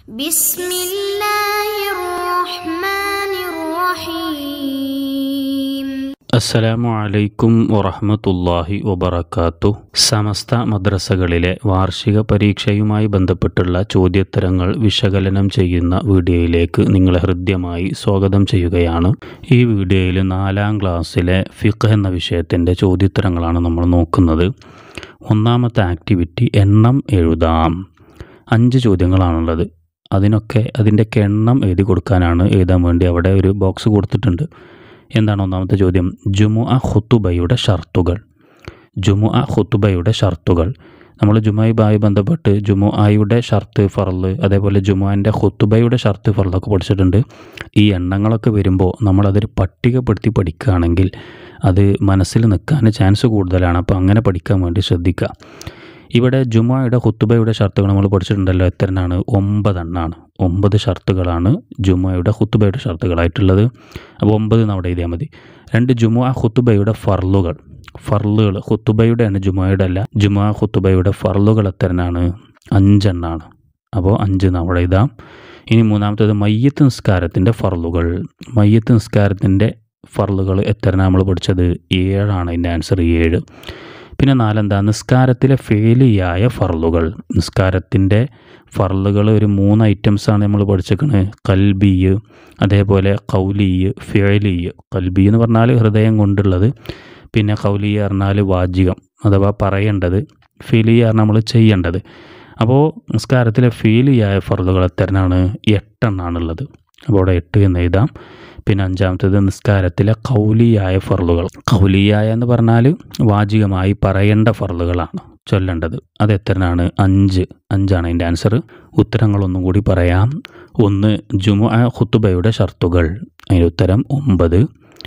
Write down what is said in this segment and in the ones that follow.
بسم الله الرحمن الرحيم. അസ്സലാമു അലൈക്കും വറഹ്മത്തുള്ളാഹി വബറകാതുഹു. സമസ്ത മദ്രസകളിലെ വാർഷിക പരീക്ഷയുമായി ബന്ധപ്പെട്ടുള്ള ചോദ്യോത്തരങ്ങൾ വിശകലനം ചെയ്യുന്ന വീഡിയോയിലേക്ക് നിങ്ങളെ ഹൃദ്യമായി സ്വാഗതം ചെയ്യുകയാണ്. ഈ വീഡിയോയിൽ 4ാം ക്ലാസ്സിലെ ഫിഖ് എന്ന വിഷയത്തിൻ്റെ ചോദ്യോത്തരങ്ങളാണ് നമ്മൾ നോക്കുന്നത്. ഒന്നാമത്തെ ആക്ടിവിറ്റി എണ്ണം എഴുതാം. 5 ചോദ്യങ്ങളാണുള്ളത്. അതിൻ്റെയൊക്കെ എണ്ണം എഴുതി കൊടുക്കാനാണ് എഴുതാൻ വേണ്ടി അവിടെ ഒരു ബോക്സ് കൊടുത്തിട്ടുണ്ട്. എന്താണ് ഒന്നാമത്തെ ചോദ്യം? ജുമുഅ ഖുതുബയുടെ ഷർത്തുകൾ. ജുമുഅ ഖുതുബയുടെ ഷർത്തുകൾ. നമ്മൾ ജുമുഅയുമായി ബന്ധപ്പെട്ട് ജുമുഅയുടെ ഷർത്ത് ഫർള്, അതേപോലെ ജുമുഅൻ്റെ ഖുതുബയുടെ ഷർത്ത് ഫർളൊക്കെ പഠിച്ചിട്ടുണ്ട്. ഈ എണ്ണങ്ങളൊക്കെ വരുമ്പോൾ നമ്മളതൊരു പട്ടികപ്പെടുത്തി പഠിക്കുകയാണെങ്കിൽ അത് മനസ്സിൽ നിൽക്കാൻ ചാൻസ് കൂടുതലാണ്. അപ്പോൾ അങ്ങനെ പഠിക്കാൻ വേണ്ടി ശ്രദ്ധിക്കുക. ഇവിടെ ജുമുഅയുടെ ഖുതുബയുടെ ഷർത്തുകൾ നമ്മൾ പഠിച്ചിട്ടുണ്ടല്ലോ. എത്രയാണ്? 9 എണ്ണമാണ്. 9 ഷർത്തുകളാണ് ജുമുഅയുടെ ഖുതുബയുടെ ഷർത്തുകളായിട്ടുള്ളത്. അപ്പോൾ 9 അവിടെ എഴുതിയാൽ മതി. 2 ജുമുഅ ഖുതുബയുടെ ഫർളുകൾ. ഖുതുബയുടെ ആണ്, ജുമുഅയുടെ അല്ല. ജുമുഅ ഖുതുബയുടെ ഫർളുകൾ എത്രയാണ്? 5 എണ്ണമാണ്. അപ്പോൾ 5 അവിടെ എഴുതാം. ഇനി മൂന്നാമത്തേത് മയ്യത്ത് നിസ്കാരത്തിൻ്റെ ഫർളുകൾ. മയ്യത്ത് നിസ്കാരത്തിൻ്റെ ഫർളുകൾ എത്രയാണ് നമ്മൾ പഠിച്ചത്? 7 ആണ്. അതിൻ്റെ ആൻസർ 7. പിന്നെ 4 നിസ്കാരത്തിലെ ഫേലിയായ ഫർളുകൾ. നിസ്കാരത്തിൻ്റെ ഫർളുകൾ ഒരു 3 ഐറ്റംസാണ് നമ്മൾ പഠിച്ചിരിക്കുന്നത്. ഖൽബിയ്, അതേപോലെ ഖൗലിയ്, ഫിഅലിയ്. ഖൽബി എന്ന് പറഞ്ഞാൽ ഹൃദയം കൊണ്ടുള്ളത്. പിന്നെ ഖൗലിയ് പറഞ്ഞാൽ വാചികം അഥവാ പറയേണ്ടത്. ഫീലിയ് പറഞ്ഞാൽ നമ്മൾ ചെയ്യേണ്ടത്. അപ്പോൾ നിസ്കാരത്തിലെ ഫീലിയായ ഫർളുകൾ എത്രയാണ്? 8 എണ്ണാണുള്ളത്. അപ്പോൾ അവിടെ 8 എന്ന് എഴുതാം. പിന്നെ 5ാമത്തേത് നിസ്കാരത്തിലെ ഖൗലിയായ ഫർളുകൾ. ഖൗലിയായ എന്ന് പറഞ്ഞാൽ വാചികമായി പറയേണ്ട ഫർളുകളാണ് ചൊല്ലേണ്ടത്. അത് എത്രയാണ്? 5 ആണ് അതിൻ്റെ ആൻസർ. ഉത്തരങ്ങളൊന്നും കൂടി പറയാം. 1 ജുമുഅ ഖുതുബയുടെ ഷർത്തുകൾ. അതിൻ്റെ ഉത്തരം 9.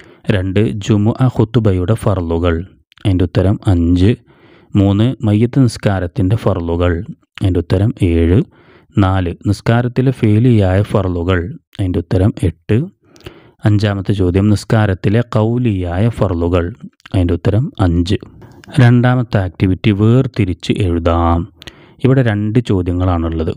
2 ജുമുഅ ഖുതുബയുടെ ഫർളുകൾ. അതിൻ്റെ ഉത്തരം 5. 3 മയ്യത്ത് നിസ്കാരത്തിൻ്റെ ഫർളുകൾ. അതിൻ്റെ ഉത്തരം 7. 4 നിസ്കാരത്തിലെ ഫേലിയായ ഫർളുകൾ. അതിൻ്റെ ഉത്തരം 8. 5ാമത്തെ ചോദ്യം നിസ്കാരത്തിലെ ഖൗലിയായ ഫർളുകൾ. അതിൻ്റെ ഉത്തരം 5. 2ാമത്തെ ആക്ടിവിറ്റി വേർതിരിച്ച് എഴുതാം. ഇവിടെ 2 ചോദ്യങ്ങളാണുള്ളത്.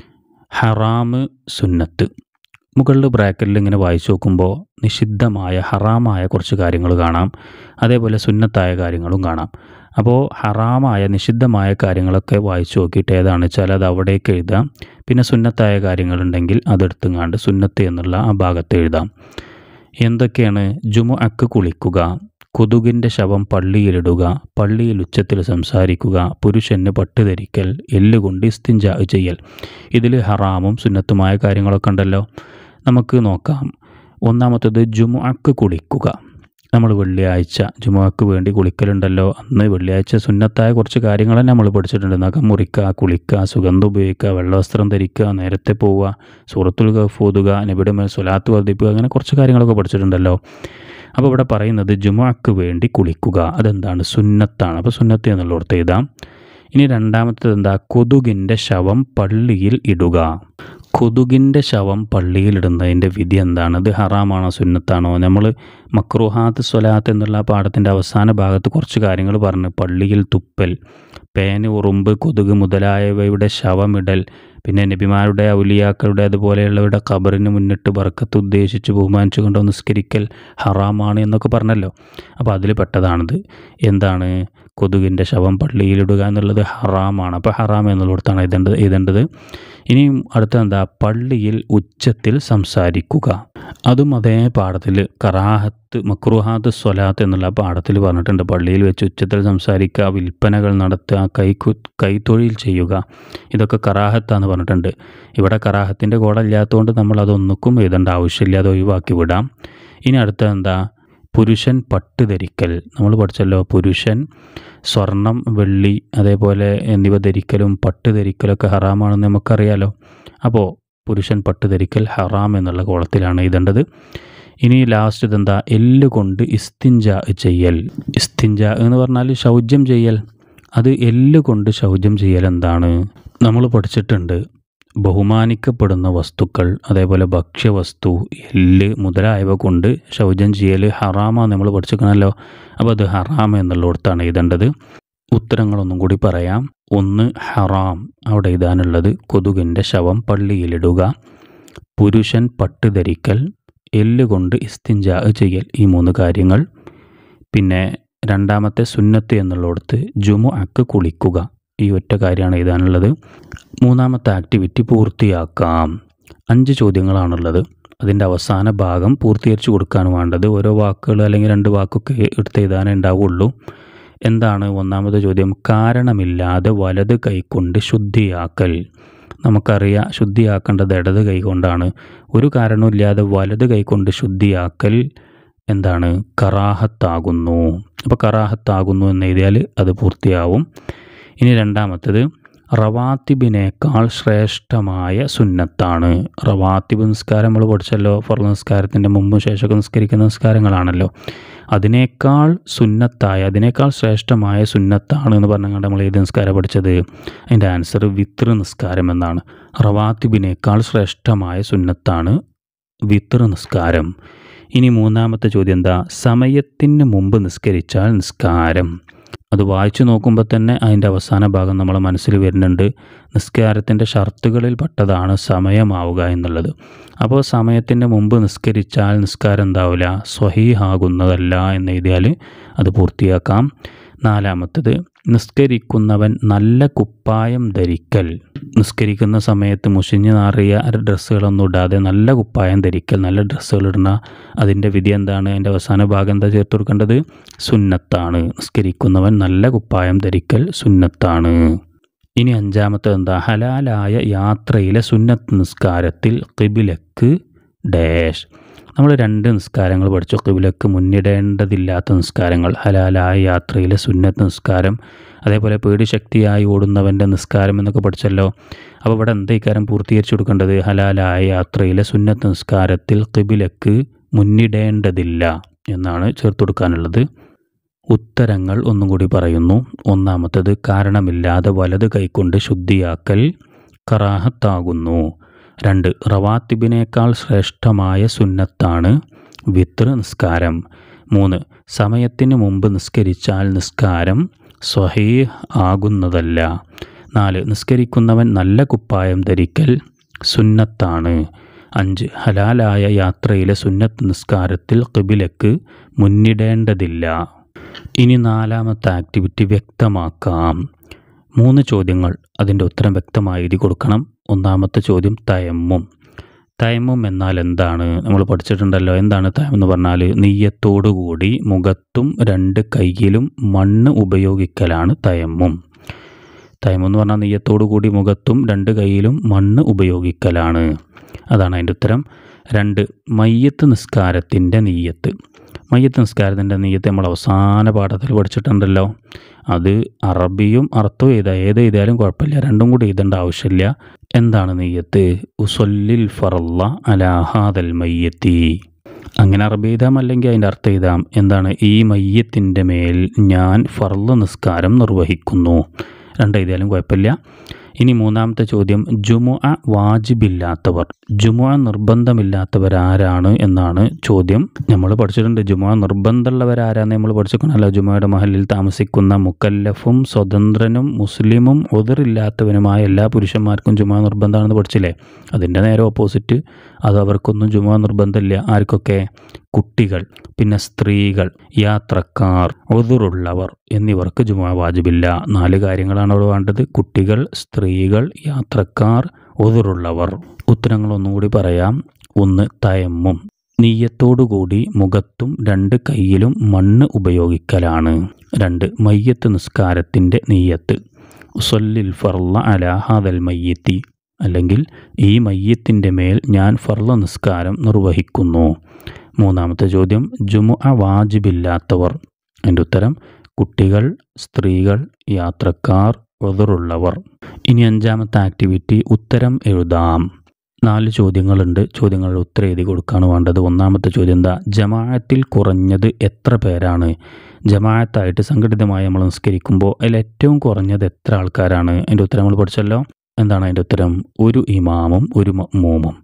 ഹറാമ്, സുന്നത്ത്. മുകളിൽ ബ്രാക്കറ്റിൽ ഇങ്ങനെ വായിച്ചു നോക്കുമ്പോൾ നിഷിദ്ധമായ ഹറാമായ കുറച്ച് കാര്യങ്ങൾ കാണാം. അതേപോലെ സുന്നത്തായ കാര്യങ്ങളും കാണാം. അപ്പോൾ ഹറാമായ നിഷിദ്ധമായ കാര്യങ്ങളൊക്കെ വായിച്ചു നോക്കിയിട്ട് ഏതാണ് വെച്ചാൽ അത് അവിടേക്ക് എഴുതാം. പിന്നെ സുന്നത്തായ കാര്യങ്ങളുണ്ടെങ്കിൽ അതെടുത്തുങ്ങാണ്ട് സുന്നത്ത് എന്നുള്ള ആ ഭാഗത്ത് എഴുതാം. എന്തൊക്കെയാണ്? ജുമുഅക്ക് കുളിക്കുക, കൊതുകിൻ്റെ ശവം പള്ളിയിലിടുക, പള്ളിയിൽ ഉച്ചത്തിൽ സംസാരിക്കുക, പുരുഷന് പട്ട് ധരിക്കൽ, എല്ലുകൊണ്ട് ഇസ്തിൻജാ ചെയ്യൽ. ഇതിൽ ഹറാമും സുന്നത്തുമായ കാര്യങ്ങളൊക്കെ ഉണ്ടല്ലോ. നമുക്ക് നോക്കാം. ഒന്നാമത്തേത് ജുമുഅക്ക് കുളിക്കുക. നമ്മൾ വെള്ളിയാഴ്ച ജുമുഅക്ക് വേണ്ടി കുളിക്കലുണ്ടല്ലോ. അന്ന് വെള്ളിയാഴ്ച സുന്നത്തായ കുറച്ച് കാര്യങ്ങൾ തന്നെ നമ്മൾ പഠിച്ചിട്ടുണ്ട്. നഖം മുറിക്കുക, കുളിക്കുക, സുഗന്ധം ഉപയോഗിക്കുക, വെള്ളവസ്ത്രം ധരിക്കുക, നേരത്തെ പോവുക, സൂറത്തുൽ കഹ്ഫ് ഓതുക, നബിയുടെ മേൽ സ്വലാത്ത് വർദ്ധിപ്പിക്കുക, അങ്ങനെ കുറച്ച് കാര്യങ്ങളൊക്കെ പഠിച്ചിട്ടുണ്ടല്ലോ. അപ്പോൾ ഇവിടെ പറയുന്നത് ജുമുഅക്ക് വേണ്ടി കുളിക്കുക. അതെന്താണ്? സുന്നത്താണ്. അപ്പോൾ സുന്നത്ത് എന്നുള്ളടത്ത് എഴുതാം. ഇനി 2ാമത്തേത് എന്താ? കൊതുകിൻ്റെ ശവം പള്ളിയിൽ ഇടുക. കൊതുകിൻ്റെ ശവം പള്ളിയിലിടുന്നതിൻ്റെ വിധി എന്താണ്? ഇത് ഹറാമാണോ സുന്നത്താണോ? നമ്മൾ മക്രൂഹാത്ത് സ്വലാത്ത് എന്നുള്ള പാഠത്തിൻ്റെ അവസാന ഭാഗത്ത് കുറച്ച് കാര്യങ്ങൾ പറഞ്ഞു. പള്ളിയിൽ തുപ്പൽ, പേന്, ഉറുമ്പ്, കൊതുക് മുതലായവയുടെ ശവമിടൽ, പിന്നെ നബിമാരുടെ ഔലിയാക്കളുടെ അതുപോലെയുള്ളവരുടെ ഖബറിന് മുന്നിട്ട് ബർക്കത്ത് ഉദ്ദേശിച്ച് ബഹുമാനിച്ചു കൊണ്ട് നിസ്കരിക്കൽ ഹറാമാണ് എന്നൊക്കെ പറഞ്ഞല്ലോ. അപ്പോൾ അതിൽ പെട്ടതാണിത്. എന്താണ്? കൊതുകിൻ്റെ ശവം പള്ളിയിലിടുക എന്നുള്ളത് ഹറാമാണ്. അപ്പോൾ ഹറാം എന്നുള്ളിടത്താണ് എഴുതേണ്ടത്. ഇനിയും അടുത്ത എന്താ? പള്ളിയിൽ ഉച്ചത്തിൽ സംസാരിക്കുക. അതും അതേ പാഠത്തിൽ കറാഹത്ത് മക്രൂഹാത്ത് സ്വലാത്ത് എന്നുള്ള പാഠത്തിൽ പറഞ്ഞിട്ടുണ്ട്. പള്ളിയിൽ വെച്ച് ഉച്ചത്തിൽ സംസാരിക്കുക, വിൽപ്പനകൾ നടത്തുക, കൈത്തൊഴിൽ ചെയ്യുക, ഇതൊക്കെ കറാഹത്താന്ന് പറഞ്ഞിട്ടുണ്ട്. ഇവിടെ കറാഹത്തിൻ്റെ കോടല്ലാത്തതുകൊണ്ട് നമ്മൾ അതൊന്നും എഴുതേണ്ട ആവശ്യമില്ല, അത് ഒഴിവാക്കി വിടാം. ഇനി അടുത്ത എന്താ? പുരുഷൻ പട്ട് ധരിക്കൽ. നമ്മൾ പഠിച്ചല്ലോ, പുരുഷൻ സ്വർണം, വെള്ളി അതേപോലെ എന്നിവ ധരിക്കലും പട്ട് ധരിക്കലൊക്കെ ഹറാമാണെന്ന് നമുക്കറിയാലോ. അപ്പോൾ പുരുഷൻ പട്ട് ധരിക്കൽ ഹറാം എന്നുള്ള കോളത്തിലാണ് എഴുതേണ്ടത്. ഇനി ലാസ്റ്റ് ഇതെന്താ? എല്ലുകൊണ്ട് ഇസ്തിൻജാ ചെയ്യൽ. ഇസ്തിൻജാ എന്ന് പറഞ്ഞാൽ ശൗചം ചെയ്യൽ. അത് എല്ലുകൊണ്ട് ശൗചം ചെയ്യൽ എന്താണ്? നമ്മൾ പഠിച്ചിട്ടുണ്ട്. ബഹുമാനിക്കപ്പെടുന്ന വസ്തുക്കൾ, അതേപോലെ ഭക്ഷ്യവസ്തു, എല്ല് മുതലായവ കൊണ്ട് ശൗചം ചെയ്യൽ ഹറാമാന്ന് നമ്മൾ പഠിച്ചിരിക്കണമല്ലോ. അപ്പോൾ അത് ഹറാം എന്നുള്ളിടത്താണ് എഴുതേണ്ടത്. ഉത്തരങ്ങളൊന്നും കൂടി പറയാം. 1 ഹറാം, അവിടെ എഴുതാനുള്ളത് കൊതുകിൻ്റെ ശവം പള്ളിയിലിടുക, പുരുഷൻ പട്ട് ധരിക്കൽ, എല്ലുകൊണ്ട് ഇസ്തിഞ്ചാ ചെയ്യൽ, ഈ 3 കാര്യങ്ങൾ. പിന്നെ രണ്ടാമത്തെ സുന്നത്ത് എന്നുള്ളിടത്ത് ജുമുഅക്ക് കുളിക്കുക, ഈ ഒറ്റ കാര്യമാണ് എഴുതാനുള്ളത്. മൂന്നാമത്തെ ആക്ടിവിറ്റി പൂർത്തിയാക്കാം. 5 ചോദ്യങ്ങളാണുള്ളത്. അതിൻ്റെ അവസാന ഭാഗം പൂർത്തീകരിച്ച് കൊടുക്കാൻ വേണ്ടത് ഓരോ വാക്കുകൾ അല്ലെങ്കിൽ 2 വാക്കൊക്കെ എടുത്ത് എഴുതാനേ ഉണ്ടാവുള്ളൂ. എന്താണ് ഒന്നാമത്തെ ചോദ്യം? കാരണമില്ലാതെ വലത് കൈകൊണ്ട് ശുദ്ധിയാക്കൽ. നമുക്കറിയാം ശുദ്ധിയാക്കേണ്ടത് ഇടത് കൈ കൊണ്ടാണ്. ഒരു കാരണമില്ലാതെ വലത് കൈകൊണ്ട് ശുദ്ധിയാക്കൽ എന്താണ്? കറാഹത്താകുന്നു. അപ്പോൾ കറാഹത്താകുന്നു എന്ന് എഴുതിയാൽ അത് പൂർത്തിയാവും. ഇനി രണ്ടാമത്തേത് റവാത്തിബിനേക്കാൾ ശ്രേഷ്ഠമായ സുന്നത്താണ്. റവാത്തിബ് നിസ്കാരം നമ്മൾ പഠിച്ചല്ലോ, ഫർള് നിസ്കാരത്തിൻ്റെ മുമ്പും ശേഷമൊക്കെ നിസ്കരിക്കുന്ന നിസ്കാരങ്ങളാണല്ലോ. അതിനേക്കാൾ സുന്നത്തായ, അതിനേക്കാൾ ശ്രേഷ്ഠമായ സുന്നത്താണ് എന്ന് പറഞ്ഞാൽ നമ്മൾ ഏത് നിസ്കാരം പഠിച്ചത്? അതിൻ്റെ ആൻസർ വിത്ർ നിസ്കാരം എന്നാണ്. റവാത്തിബിനേക്കാൾ ശ്രേഷ്ഠമായ സുന്നത്താണ് വിത്ർ നിസ്കാരം. ഇനി മൂന്നാമത്തെ ചോദ്യം എന്താ? സമയത്തിന് മുമ്പ് നിസ്കരിച്ചാൽ നിസ്കാരം. അത് വായിച്ചു നോക്കുമ്പോൾ തന്നെ അതിൻ്റെ അവസാന ഭാഗം നമ്മളെ മനസ്സിൽ വരുന്നുണ്ട്. നിസ്കാരത്തിൻ്റെ ഷർത്തുകളിൽ പെട്ടതാണ് സമയമാവുക എന്നുള്ളത്. അപ്പോൾ സമയത്തിൻ്റെ മുമ്പ് നിസ്കരിച്ചാൽ നിസ്കാരം എന്താവില്ല? സ്വഹീഹാകുന്നതല്ല എന്ന് എഴുതിയാൽ അത് പൂർത്തിയാക്കാം. നാലാമത്തേത് നിസ്കരിക്കുന്നവൻ നല്ല കുപ്പായം ധരിക്കൽ. നിസ്കരിക്കുന്ന സമയത്ത് മുഷിഞ്ഞ് നാറിയ ഡ്രസ്സുകളൊന്നും ഇടാതെ നല്ല കുപ്പായം ധരിക്കൽ, നല്ല ഡ്രസ്സുകൾ ഇടുന്ന അതിൻ്റെ വിധി എന്താണ്? അതിൻ്റെ അവസാന ഭാഗം എന്താ ചേർത്ത് കൊടുക്കേണ്ടത്? സുന്നത്താണ്. നിസ്കരിക്കുന്നവൻ നല്ല കുപ്പായം ധരിക്കൽ സുന്നത്താണ്. ഇനി അഞ്ചാമത്തെ എന്താ? ഹലാലായ യാത്രയിലെ സുന്നത്ത് നിസ്കാരത്തിൽ ഖിബിലക്ക് ഡാഷ്. നമ്മൾ 2 നിസ്കാരങ്ങൾ പഠിച്ചു. ഖിബിലക്ക് മുന്നിടേണ്ടതില്ലാത്ത നിസ്കാരങ്ങൾ, ഹലാലായ യാത്രയിലെ സുന്നത്ത് നിസ്കാരം, അതേപോലെ പേടിശക്തിയായി ഓടുന്നവൻ്റെ നിസ്കാരം എന്നൊക്കെ പഠിച്ചല്ലോ. അപ്പോൾ ഇവിടെ എന്താ ഇക്കാര്യം പൂർത്തീകരിച്ചു കൊടുക്കേണ്ടത്? ഹലാലായ യാത്രയിലെ സുന്നത്ത് നിസ്കാരത്തിൽ ഖിബിലക്ക് മുന്നിടേണ്ടതില്ല എന്നാണ് ചേർത്ത് കൊടുക്കാനുള്ളത്. ഉത്തരങ്ങൾ ഒന്നും കൂടി പറയുന്നു. ഒന്നാമത്തേത് കാരണമില്ലാതെ വലത് കൈകൊണ്ട് ശുദ്ധിയാക്കൽ കറാഹത്താകുന്നു. 2 റവാത്തിബിനേക്കാൾ ശ്രേഷ്ഠമായ സുന്നത്താണ് വിത്ർ നിസ്കാരം. 3 സമയത്തിന് മുമ്പ് നിസ്കരിച്ചാൽ നിസ്കാരം സ്വഹീഹ് ആകുന്നതല്ല. 4 നിസ്കരിക്കുന്നവൻ നല്ല കുപ്പായം ധരിക്കൽ സുന്നത്താണ്. 5 ഹലാലായ യാത്രയിലെ സുന്നത്ത് നിസ്കാരത്തിൽ ഖിബിലക്ക് മുന്നിടേണ്ടതില്ല. ഇനി നാലാമത്തെ ആക്ടിവിറ്റി വ്യക്തമാക്കാം. 3 ചോദ്യങ്ങൾ, അതിൻ്റെ ഉത്തരം വ്യക്തമായി എഴുതി കൊടുക്കണം. ഒന്നാമത്തെ ചോദ്യം തയമ്മും. തയമ്മും എന്നാൽ എന്താണ്? നമ്മൾ പഠിച്ചിട്ടുണ്ടല്ലോ. എന്താണ് തയമ്മം എന്ന് പറഞ്ഞാൽ? നിയ്യത്തോടുകൂടി മുഖത്തും 2 കൈയിലും മണ്ണ് ഉപയോഗിക്കലാണ് തയമ്മും. തയമ്മും എന്ന് പറഞ്ഞാൽ നിയ്യത്തോടുകൂടി മുഖത്തും 2 കൈയിലും മണ്ണ് ഉപയോഗിക്കലാണ്. അതാണ് അതിൻ്റെ ഉത്തരം. 2 മയ്യത്ത് നിസ്കാരത്തിൻ്റെ നിയ്യത്ത്. മയ്യത്ത് നിസ്കാരത്തിൻ്റെ നിയ്യത്ത് നമ്മൾ അവസാന പാഠത്തിൽ പഠിച്ചിട്ടുണ്ടല്ലോ. അത് അറബിയും അർത്ഥവും ഏത് എഴുതിയാലും കുഴപ്പമില്ല, 2 കൂടി എഴുതേണ്ട ആവശ്യമില്ല. എന്താണ് നിയ്യത്ത്? ഉസല്ലിൽ ഫറല്ല അലാ ഹാദൽ മയ്യത്തി. അങ്ങനെ അറബി എഴുതാം, അല്ലെങ്കിൽ അതിൻ്റെ അർത്ഥം എഴുതാം. എന്താണ്? ഈ മയ്യത്തിൻ്റെ മേൽ ഞാൻ ഫർള് നിസ്കാരം നിർവഹിക്കുന്നു. 2 എഴുതിയാലും കുഴപ്പമില്ല. ഇനി മൂന്നാമത്തെ ചോദ്യം ജുമുഅ വാജിബില്ലാത്തവർ. ജുമുഅ നിർബന്ധമില്ലാത്തവരാരാണ് എന്നാണ് ചോദ്യം. നമ്മൾ പഠിച്ചിട്ടുണ്ട് ജുമുഅ നിർബന്ധമുള്ളവരാരാന്ന് നമ്മൾ പഠിച്ചിട്ടുണ്ടല്ലോ. ജുമുഅയുടെ മഹലിൽ താമസിക്കുന്ന മുക്കല്ലഫും സ്വതന്ത്രനും മുസ്ലിമും ഉദറില്ലാത്തവനുമായ എല്ലാ പുരുഷന്മാർക്കും ജുമുഅ നിർബന്ധമാണെന്ന് പഠിച്ചില്ലേ? അതിൻ്റെ നേരെ ഓപ്പോസിറ്റ്, അത് അവർക്കൊന്നും ജുമുഅ നിർബന്ധമില്ല. ആർക്കൊക്കെ? കുട്ടികൾ, പിന്നെ സ്ത്രീകൾ, യാത്രക്കാർ, ഉദറുള്ളവർ എന്നിവർക്ക് ജുമുഅ വാജിബില്ല. 4 കാര്യങ്ങളാണ് അവിടെ വേണ്ടത്: കുട്ടികൾ, സ്ത്രീകൾ, യാത്രക്കാർ, ഉദറുള്ളവർ. ഉത്തരങ്ങളൊന്നുകൂടി പറയാം. 1 തയമ്മും. നിയ്യത്തോടുകൂടി മുഖത്തും 2 കൈയിലും മണ്ണ് ഉപയോഗിക്കലാണ്. 2 മയ്യത്ത് നിസ്കാരത്തിൻ്റെ നിയ്യത്ത്. ഉസല്ലിൽ ഫർള അലാ ഹാദൽ മയ്യത്തി, അല്ലെങ്കിൽ ഈ മയ്യത്തിൻ്റെ മേൽ ഞാൻ ഫർള നിസ്കാരം നിർവഹിക്കുന്നു. മൂന്നാമത്തെ ചോദ്യം ജുമുഅ വാജിബില്ലാത്തവർ. അതിൻ്റെ ഉത്തരം കുട്ടികൾ, സ്ത്രീകൾ, യാത്രക്കാർ, ഉദറുള്ളവർ. ഇനി 5ാമത്തെ ആക്ടിവിറ്റി ഉത്തരം എഴുതാം. 4 ചോദ്യങ്ങളുണ്ട്. ചോദ്യങ്ങളുടെ ഉത്തരം എഴുതി കൊടുക്കുകയാണ് വേണ്ടത്. ഒന്നാമത്തെ ചോദ്യം എന്താ? ജമാഅത്തിൽ കുറഞ്ഞത് എത്ര പേരാണ്? ജമാഅത്തായിട്ട് സംഘടിതമായി നമ്മൾ നിസ്കരിക്കുമ്പോൾ അതിൽ ഏറ്റവും കുറഞ്ഞത് എത്ര ആൾക്കാരാണ്? അതിൻ്റെ ഉത്തരം നമ്മൾ പഠിച്ചല്ലോ. എന്താണ് അതിൻ്റെ ഉത്തരം? 1 ഇമാമും 1 മഅ്മൂമും.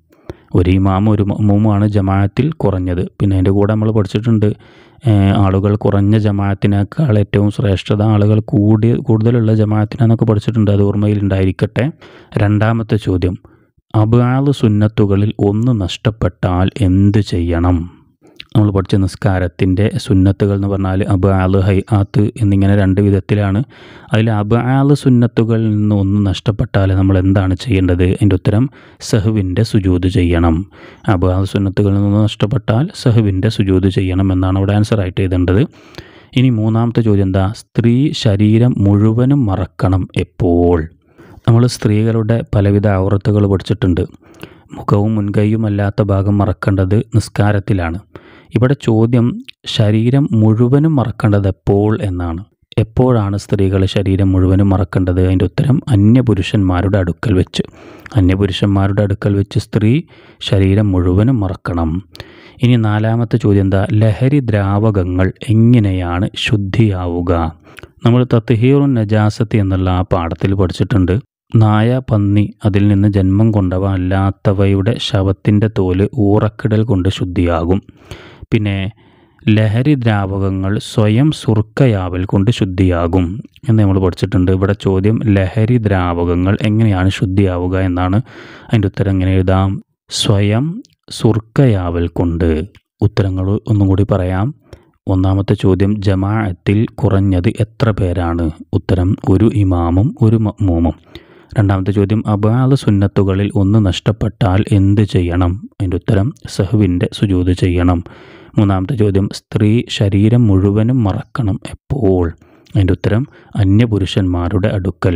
ഒരു ഇമാമും ഒരു മഅ്മൂമുമാണ് ജമാഅത്തിൽ കുറഞ്ഞത്. പിന്നെ അതിൻ്റെ കൂടെ നമ്മൾ പഠിച്ചിട്ടുണ്ട് ആളുകൾ കുറഞ്ഞ ജമാഅത്തിനേക്കാൾ ഏറ്റവും ശ്രേഷ്ഠത ആളുകൾ കൂടുതലുള്ള ജമാഅത്തിനാന്നൊക്കെ പഠിച്ചിട്ടുണ്ട്. അത് ഓർമ്മയിലുണ്ടായിരിക്കട്ടെ. രണ്ടാമത്തെ ചോദ്യം, അബ്ആദ് സുന്നത്തുകളിൽ ഒന്ന് നഷ്ടപ്പെട്ടാൽ എന്ത് ചെയ്യണം? നമ്മൾ പഠിച്ച നിസ്കാരത്തിൻ്റെ സുന്നത്തുകൾ എന്ന് പറഞ്ഞാൽ അബ്ആദ്, ഹൈആത്ത് എന്നിങ്ങനെ രണ്ട് വിധത്തിലാണ്. അതിൽ അബ്ആദ് സുന്നത്തുകളിൽ നിന്ന് ഒന്ന് നഷ്ടപ്പെട്ടാൽ നമ്മൾ എന്താണ് ചെയ്യേണ്ടത്? അതിൻ്റെ ഉത്തരം സഹ്വിൻ്റെ സുജൂദ് ചെയ്യണം. അബ്ആദ് സുന്നത്തുകളിൽ നിന്ന് നഷ്ടപ്പെട്ടാൽ സഹ്വിൻ്റെ സുജൂദ് ചെയ്യണം എന്നാണ് അവിടെ ആൻസർ ആയിട്ട് എഴുതേണ്ടത്. ഇനി മൂന്നാമത്തെ ചോദ്യം എന്താ? സ്ത്രീ ശരീരം മുഴുവനും മറക്കണം എപ്പോൾ? നമ്മൾ സ്ത്രീകളുടെ പലവിധ ഔറത്തുകൾ പഠിച്ചിട്ടുണ്ട്. മുഖവും മുൻകൈയും അല്ലാത്ത ഭാഗം മറക്കേണ്ടത് നിസ്കാരത്തിലാണ്. ഇവിടെ ചോദ്യം ശരീരം മുഴുവനും മറക്കേണ്ടത് എപ്പോൾ എന്നാണ്. എപ്പോഴാണ് സ്ത്രീകൾ ശരീരം മുഴുവനും മറക്കേണ്ടത്? അതിൻ്റെ ഉത്തരം അന്യപുരുഷന്മാരുടെ അടുക്കൽ വെച്ച്. അന്യപുരുഷന്മാരുടെ അടുക്കൽ വെച്ച് സ്ത്രീ ശരീരം മുഴുവനും മറക്കണം. ഇനി നാലാമത്തെ ചോദ്യം എന്താ? ലഹരി ദ്രാവകങ്ങൾ എങ്ങനെയാണ് ശുദ്ധിയാവുക? നമ്മൾ തത്ഹീറുൻ നജാസത്ത് എന്നുള്ള ആ പാഠത്തിൽ പഠിച്ചിട്ടുണ്ട്. നായ, പന്നി, അതിൽ നിന്ന് ജന്മം കൊണ്ടവ അല്ലാത്തവയുടെ ശവത്തിൻ്റെ തോല് ഊറക്കിടൽ കൊണ്ട് ശുദ്ധിയാകും. പിന്നെ ലഹരി ദ്രാവകങ്ങൾ സ്വയം സുർക്കയാവൽ കൊണ്ട് ശുദ്ധിയാകും എന്ന് നമ്മൾ പഠിച്ചിട്ടുണ്ട്. ഇവിടെ ചോദ്യം ലഹരി ദ്രാവകങ്ങൾ എങ്ങനെയാണ് ശുദ്ധിയാവുക എന്നാണ്. അതിൻ്റെ ഉത്തരം എങ്ങനെ എഴുതാം? സ്വയം സുർക്കയാവൽ കൊണ്ട്. ഉത്തരങ്ങൾ ഒന്നും കൂടി പറയാം. ഒന്നാമത്തെ ചോദ്യം, ജമാഅത്തിൽ കുറഞ്ഞത് എത്ര പേരാണ്? ഉത്തരം ഒരു ഇമാമും ഒരു മഅ്മൂമും. രണ്ടാമത്തെ ചോദ്യം, അബ്ആദ് സുന്നത്തുകളിൽ ഒന്ന് നഷ്ടപ്പെട്ടാൽ എന്ത് ചെയ്യണം? അതിൻ്റെ ഉത്തരം സഹ്വിൻ്റെ സുജൂദ് ചെയ്യണം. മൂന്നാമത്തെ ചോദ്യം, സ്ത്രീ ശരീരം മുഴുവനും മറക്കണം എപ്പോൾ? അതിൻ്റെ ഉത്തരം അന്യപുരുഷന്മാരുടെ അടുക്കൽ.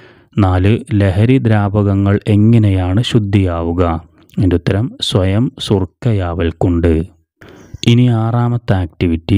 4, ലഹരി ദ്രാവകങ്ങൾ എങ്ങനെയാണ് ശുദ്ധിയാവുക? അതിൻ്റെ ഉത്തരം സ്വയം സുർക്കയാവൽ കൊണ്ട്. ഇനി ആറാമത്തെ ആക്ടിവിറ്റി,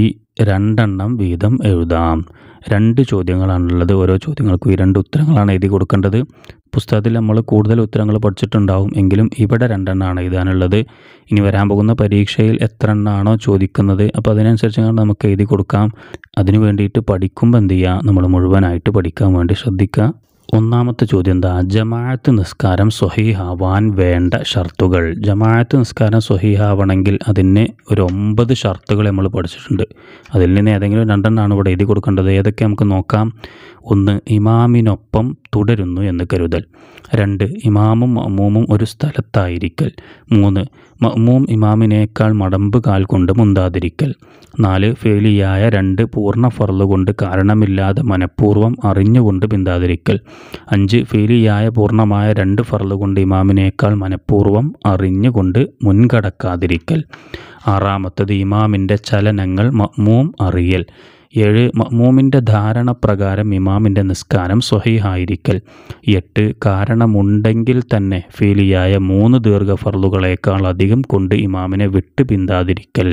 2 വീതം എഴുതാം. 2 ചോദ്യങ്ങളാണുള്ളത്. ഓരോ ചോദ്യങ്ങൾക്കും ഈ 2 ഉത്തരങ്ങളാണ് എഴുതി കൊടുക്കേണ്ടത്. പുസ്തകത്തിൽ നമ്മൾ കൂടുതൽ ഉത്തരങ്ങൾ പഠിച്ചിട്ടുണ്ടാവും, എങ്കിലും ഇവിടെ 2 എഴുതാനുള്ളത്. ഇനി വരാൻ പോകുന്ന പരീക്ഷയിൽ എത്ര എണ്ണമാണോ ചോദിക്കുന്നത്, അപ്പോൾ അതിനനുസരിച്ച് നമുക്ക് എഴുതി കൊടുക്കാം. അതിനു വേണ്ടിയിട്ട് പഠിക്കുമ്പോൾ എന്ത് ചെയ്യുക? നമ്മൾ മുഴുവനായിട്ട് പഠിക്കാൻ വേണ്ടി ശ്രദ്ധിക്കുക. ഒന്നാമത്തെ ചോദ്യം എന്താ? ജമാഅത്ത് നിസ്കാരം സ്വഹീഹാവാൻ വേണ്ട ഷർത്തുകൾ. ജമാഅത്ത് നിസ്കാരം സ്വഹീഹാവണമെങ്കിൽ അതിന് ഒരു 9 ഷർത്തുകൾ നമ്മൾ പഠിച്ചിട്ടുണ്ട്. അതിൽ നിന്ന് ഏതെങ്കിലും 2 ഇവിടെ എഴുതി കൊടുക്കേണ്ടത്. ഏതൊക്കെ നമുക്ക് നോക്കാം. 1, ഇമാമിനൊപ്പം തുടരുന്നു എന്ന് കരുതൽ. 2, ഇമാമും മഅ്മൂമും ഒരു സ്ഥലത്തായിരിക്കൽ. 3, മഅ്മൂം ഇമാമിനേക്കാൾ മടമ്പ് കാൽ കൊണ്ട് മുന്താതിരിക്കൽ. 4, ഫേലിയായ 2 പൂർണ്ണ ഫർള് കൊണ്ട് കാരണമില്ലാതെ മനഃപൂർവ്വം അറിഞ്ഞുകൊണ്ട് പിന്താതിരിക്കൽ. 5, ഫേലിയായ പൂർണ്ണമായ 2 ഫർള് കൊണ്ട് ഇമാമിനേക്കാൾ മനഃപൂർവ്വം അറിഞ്ഞുകൊണ്ട് മുൻകടക്കാതിരിക്കൽ. 6, ഇമാമിൻ്റെ ചലനങ്ങൾ മഅ്മൂം അറിയൽ. 7, മഅ്മൂമിൻ്റെ ധാരണ പ്രകാരം ഇമാമിൻ്റെ നിസ്കാരം സ്വഹീഹായിരിക്കൽ. 8, കാരണമുണ്ടെങ്കിൽ തന്നെ ഫീലിയായ 3 ദീർഘഫർളുകളേക്കാൾ അധികം കൊണ്ട് ഇമാമിനെ വിട്ട് പിന്താതിരിക്കൽ.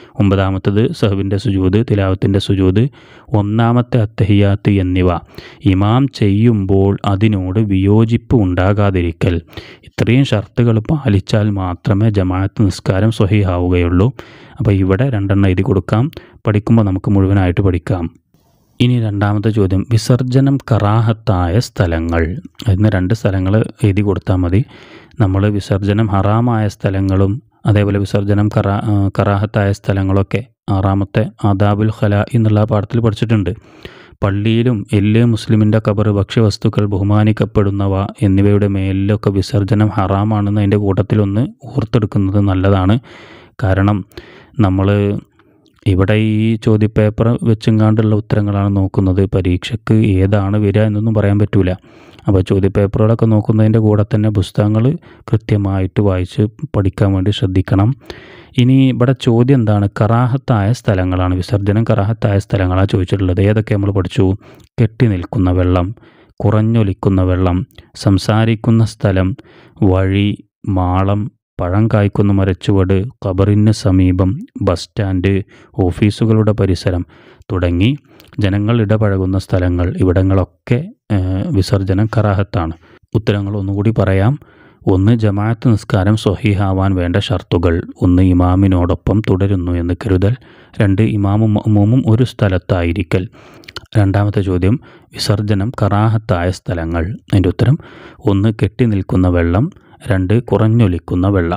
9, സഹ്വിൻ്റെ സുജൂദ്, തിലാവത്തിൻ്റെ സുജൂദ്, 1-ാമത്തെ അത്തഹിയാത്ത് എന്നിവ ഇമാം ചെയ്യുമ്പോൾ അതിനോട് വിയോജിപ്പ് ഉണ്ടാകാതിരിക്കൽ. ഇത്രയും ഷർത്തുകൾ പാലിച്ചാൽ മാത്രമേ ജമാഅത്ത് നിസ്കാരം സ്വഹീഹാവുകയുള്ളൂ. അപ്പോൾ ഇവിടെ 2 എഴുതി കൊടുക്കാം. പഠിക്കുമ്പോൾ നമുക്ക് മുഴുവനായിട്ട് പഠിക്കാം. ഇനി 2-ാമത്തെ ചോദ്യം, വിസർജനം കറാഹത്തായ സ്ഥലങ്ങൾ. അതിന് 2 സ്ഥലങ്ങൾ എഴുതി കൊടുത്താൽ മതി. നമ്മൾ വിസർജനം ഹറാമായ സ്ഥലങ്ങളും അതേപോലെ വിസർജനം കറാഹത്തായ സ്ഥലങ്ങളൊക്കെ 6-ാമത്തെ ആദാബുൽ ഖലാ എന്നുള്ള പാഠത്തിൽ പഠിച്ചിട്ടുണ്ട്. പള്ളിയിലും മുസ്ലിമിൻ്റെ ഖബർ, ഭക്ഷ്യവസ്തുക്കൾ, ബഹുമാനിക്കപ്പെടുന്നവ എന്നിവയുടെ മേലിലൊക്കെ വിസർജനം ഹറാമാണെന്ന് അതിൻ്റെ കൂട്ടത്തിലൊന്ന് ഓർത്തെടുക്കുന്നത് നല്ലതാണ്. കാരണം നമ്മൾ ഇവിടെ ഈ ചോദ്യപേപ്പർ വെച്ചെങ്ങാണ്ടുള്ള ഉത്തരങ്ങളാണ് നോക്കുന്നത്. പരീക്ഷയ്ക്ക് ഏതാണ് വരിക എന്നൊന്നും പറയാൻ പറ്റില്ല. അപ്പോൾ ചോദ്യപേപ്പറുകളൊക്കെ നോക്കുന്നതിൻ്റെ കൂടെ തന്നെ പുസ്തകങ്ങൾ കൃത്യമായിട്ട് വായിച്ച് പഠിക്കാൻ വേണ്ടി ശ്രദ്ധിക്കണം. ഇനി ഇവിടെ ചോദ്യം എന്താണ്? കറാഹത്തായ സ്ഥലങ്ങളാണ്. വിസർജനം കറാഹത്തായ സ്ഥലങ്ങളാണ് ചോദിച്ചിട്ടുള്ളത്. ഏതൊക്കെ നമ്മൾ പഠിച്ചു? കെട്ടി നിൽക്കുന്ന വെള്ളം, കുറഞ്ഞൊലിക്കുന്ന വെള്ളം, സംസാരിക്കുന്ന സ്ഥലം, വഴി, മാളം, പഴം കായ്ക്കുന്ന മരച്ചുവട്, ഖബറിന് സമീപം, ബസ് സ്റ്റാൻഡ്, ഓഫീസുകളുടെ പരിസരം തുടങ്ങി ജനങ്ങൾ ഇടപഴകുന്ന സ്ഥലങ്ങൾ, ഇവിടങ്ങളൊക്കെ വിസർജനം കറാഹത്താണ്. ഉത്തരങ്ങൾ ഒന്നുകൂടി പറയാം. 1, ജമാഅത്ത് നിസ്കാരം സ്വഹീഹാവാൻ വേണ്ട ഷർത്തുകൾ. 1, ഇമാമിനോടൊപ്പം തുടരുന്നു എന്ന് കരുതൽ. 2, ഇമാമും മഅ്മൂമും ഒരു സ്ഥലത്തായിരിക്കൽ. 2-ാമത്തെ ചോദ്യം, വിസർജനം കറാഹത്തായ സ്ഥലങ്ങൾ. അതിൻ്റെ ഉത്തരം 1, കെട്ടി നിൽക്കുന്ന വെള്ളം, 2, കുറഞ്ഞൊലിക്കുന്ന വെള്ളം.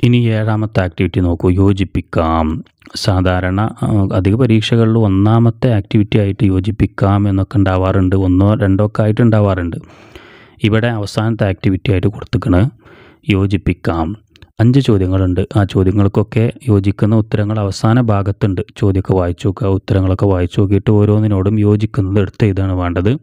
ഇനി 7ാമത്തെ ആക്ടിവിറ്റി നോക്കൂ, യോജിപ്പിക്കാം. സാധാരണ അധിക പരീക്ഷകളിൽ 1ാമത്തെ ആക്ടിവിറ്റി ആയിട്ട് യോജിപ്പിക്കാം എന്നൊക്കെ ഉണ്ടാവാറുണ്ട്, 1ഓ 2ഓ ഒക്കെ ആയിട്ട് ഉണ്ടാവാറുണ്ട്. ഇവിടെ അവസാനത്തെ ആക്ടിവിറ്റി ആയിട്ട് കൊടുത്തിക്കണ് യോജിപ്പിക്കാം. 5 ചോദ്യങ്ങളുണ്ട്. ആ ചോദ്യങ്ങൾക്കൊക്കെ യോജിക്കുന്ന ഉത്തരങ്ങൾ അവസാന ഭാഗത്തുണ്ട്. ചോദ്യമൊക്കെ വായിച്ചു നോക്കുക, ഉത്തരങ്ങളൊക്കെ വായിച്ചു നോക്കിയിട്ട് ഓരോന്നിനോടും യോജിക്കുന്നത് എടുത്ത് എഴുതാണ് വേണ്ടത്.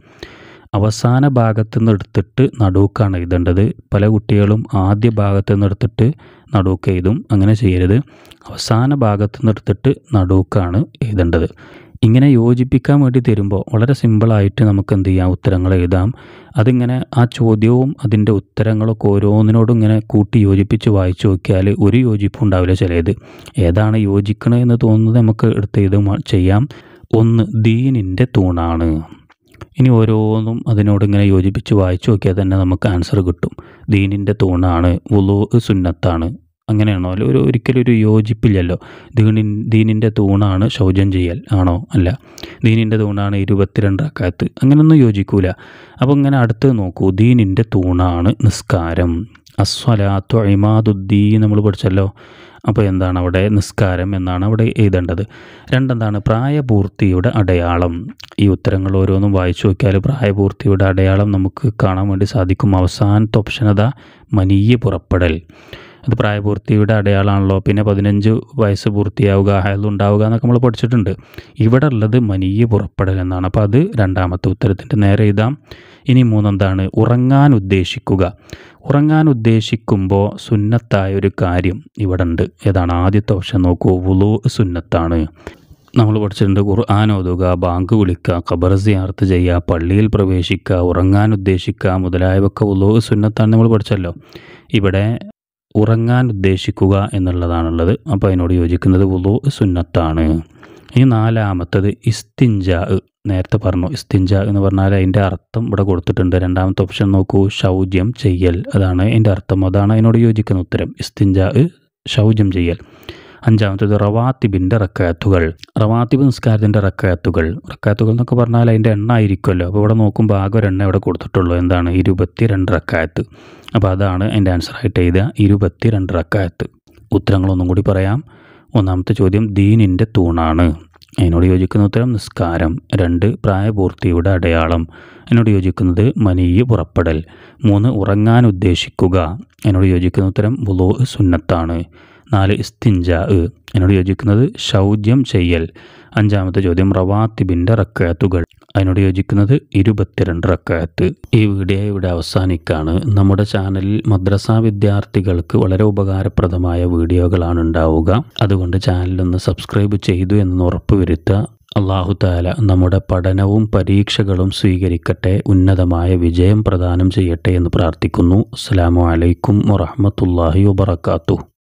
അവസാന ഭാഗത്തു നിന്ന് എടുത്തിട്ട് നടുക്കാണ് എഴുതേണ്ടത്. പല കുട്ടികളും ആദ്യ ഭാഗത്തു നിന്ന് എടുത്തിട്ട് നടുക്ക് എഴുതും. അങ്ങനെ ചെയ്യരുത്. അവസാന ഭാഗത്തു നിന്ന് എടുത്തിട്ട് നടുക്കാണ് എഴുതേണ്ടത്. ഇങ്ങനെ യോജിപ്പിക്കാൻ വേണ്ടി തരുമ്പോൾ വളരെ സിമ്പിളായിട്ട് നമുക്ക് എന്ത് ചെയ്യാം, ഉത്തരങ്ങൾ എഴുതാം. അതിങ്ങനെ ആ ചോദ്യവും അതിൻ്റെ ഉത്തരങ്ങളൊക്കെ ഓരോന്നിനോടും ഇങ്ങനെ കൂട്ടി യോജിപ്പിച്ച് വായിച്ചു നോക്കിയാൽ ഒരു യോജിപ്പും ഉണ്ടാവില്ല. ചിലത് ഏതാണ് യോജിക്കണമെന്ന് തോന്നുന്നത് നമുക്ക് എടുത്ത് എഴുതും ചെയ്യാം. 1 ദീനിൻ്റെ തൂണാണ്. ഇനി ഓരോന്നും അതിനോട് ഇങ്ങനെ യോജിപ്പിച്ച് വായിച്ചു നോക്കിയാൽ തന്നെ നമുക്ക് ആൻസർ കിട്ടും. ദീനിൻ്റെ തൂണാണ്, വുളൂ സുന്നത്താണ്. അങ്ങനെയാണോ? ഒരിക്കലും ഒരു യോജിപ്പില്ലല്ലോ. ദീനിൻ്റെ തൂണാണ് ശൗചം ചെയ്യൽ ആണോ? അല്ല. ദീനിൻ്റെ തൂണാണ് 22 റക്അത്ത്, അങ്ങനെയൊന്നും യോജിക്കൂല. അപ്പോൾ ഇങ്ങനെ അടുത്ത് നോക്കൂ, ദീനിൻ്റെ തൂണാണ് നിസ്കാരം. അസ്വലാത്തു ഇമാദുദ്ദീൻ നമ്മൾ പഠിച്ചല്ലോ. അപ്പോൾ എന്താണ് അവിടെ? നിസ്കാരം എന്നാണ് അവിടെ എഴുതേണ്ടത്. 2 എന്താണ്? പ്രായപൂർത്തിയുടെ അടയാളം. ഈ ഉത്തരങ്ങൾ ഓരോന്നും വായിച്ചു നോക്കിയാൽ പ്രായപൂർത്തിയുടെ അടയാളം നമുക്ക് കാണാൻ വേണ്ടി സാധിക്കും. അവസാനത്തെ ഓപ്ഷൻ അതാ, മനീയ പുറപ്പെടൽ. അത് പ്രായപൂർത്തിയുടെ അടയാളമാണല്ലോ. പിന്നെ 15 വയസ്സ് പൂർത്തിയാവുക, ഹയലുണ്ടാവുക എന്നൊക്കെ നമ്മൾ പഠിച്ചിട്ടുണ്ട്. ഇവിടെ ഉള്ളത് മനീയ പുറപ്പെടൽ എന്നാണ്. അപ്പോൾ അത് 2ാമത്തെ ഉത്തരത്തിൻ്റെ നേരെ എഴുതാം. ഇനി 3 എന്താണ്? ഉറങ്ങാൻ ഉദ്ദേശിക്കുക. ഉറങ്ങാൻ ഉദ്ദേശിക്കുമ്പോൾ സുന്നത്തായ ഒരു കാര്യം ഇവിടെ ഉണ്ട്. ഏതാണ്? ആദ്യത്തെ ഓപ്ഷൻ നോക്കൂ, വുളൂ സുന്നത്താണ്. നമ്മൾ പഠിച്ചിട്ടുണ്ട് ഖുർആൻ ഓതുക, ബാങ്ക് വിളിക്കുക, ഖബർ സിയാറത്ത് ചെയ്യുക, പള്ളിയിൽ പ്രവേശിക്കുക, ഉറങ്ങാൻ ഉദ്ദേശിക്കുക മുതലായവയൊക്കെ വുളൂ സുന്നത്താണ് നമ്മൾ പഠിച്ചല്ലോ. ഇവിടെ ഉറങ്ങാൻ ഉദ്ദേശിക്കുക എന്നുള്ളതാണുള്ളത്. അപ്പോൾ അതിനോട് യോജിക്കുന്നത് വുളൂ സുന്നത്താണ്. ഇനി 4ാമത്തത് ഇസ്തിൻജാ. നേരത്തെ പറഞ്ഞു ഇസ്തിൻജാ എന്ന് പറഞ്ഞാൽ അതിൻ്റെ അർത്ഥം ഇവിടെ കൊടുത്തിട്ടുണ്ട്. 2ാമത്തെ ഓപ്ഷൻ നോക്കൂ, ശൗചം ചെയ്യൽ. അതാണ് അതിൻ്റെ അർത്ഥം. അതാണ് അതിനോട് യോജിക്കുന്ന ഉത്തരം. ഇസ്തിൻജാ ശൗചം ചെയ്യൽ. 5ാമത്തേത് റവാത്തിബിൻ്റെ റക്അത്തുകൾ. റവാത്തിബ് നിസ്കാരത്തിൻ്റെ റക്അത്തുകൾ എന്നൊക്കെ പറഞ്ഞാൽ അതിൻ്റെ എണ്ണ ആയിരിക്കുമല്ലോ. അപ്പോൾ ഇവിടെ നോക്കുമ്പോൾ ആകെ ഒരു എണ്ണ ഇവിടെ കൊടുത്തിട്ടുള്ളൂ. എന്താണ്? 22 റക്അത്ത്. അപ്പോൾ അതാണ് അതിൻ്റെ ആൻസറായിട്ട് എഴുതുക, 22 റക്അത്ത്. ഉത്തരങ്ങളൊന്നും കൂടി പറയാം. 1ാമത്തെ ചോദ്യം ദീനിൻ്റെ തൂണാണ്. അതിനോട് യോജിക്കുന്ന ഉത്തരം നിസ്കാരം. 2 പ്രായപൂർത്തിയുടെ അടയാളം. അതിനോട് യോജിക്കുന്നത് മനീയ പുറപ്പെടൽ. 3 ഉറങ്ങാൻ ഉദ്ദേശിക്കുക. അതിനോട് യോജിക്കുന്ന ഉത്തരം വുളൂ സുന്നത്താണ്. 4 ഇസ്തിൻജാ. അതിനോട് യോജിക്കുന്നത് ശൗചം ചെയ്യൽ. 5ാമത്തെ ചോദ്യം റവാത്തിബിൻ്റെ റക്അത്തുകൾ. അതിനോട് യോജിക്കുന്നത് 22 റക്അത്ത്. ഈ വീഡിയോ ഇവിടെ അവസാനിക്കുകയാണ്. നമ്മുടെ ചാനലിൽ മദ്രസ വിദ്യാർത്ഥികൾക്ക് വളരെ ഉപകാരപ്രദമായ വീഡിയോകളാണ് ഉണ്ടാവുക. അതുകൊണ്ട് ചാനലൊന്ന് സബ്സ്ക്രൈബ് ചെയ്തു എന്ന് ഉറപ്പുവരുത്തുക. അല്ലാഹു തആല നമ്മുടെ പഠനവും പരീക്ഷകളും സ്വീകരിക്കട്ടെ, ഉന്നതമായ വിജയം പ്രദാനം ചെയ്യട്ടെ എന്ന് പ്രാർത്ഥിക്കുന്നു. അസ്സലാമു അലൈക്കും വറഹ്മത്തുള്ളാഹി വബറകാതുഹു.